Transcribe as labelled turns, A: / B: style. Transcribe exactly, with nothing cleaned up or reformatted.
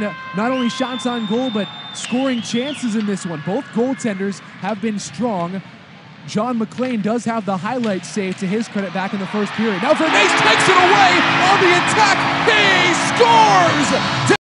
A: not only shots on goal, but scoring chances in this one. Both goaltenders have been strong. John McLean does have the highlight save to his credit back in the first period. Now Vernace takes it away on the attack. He scores!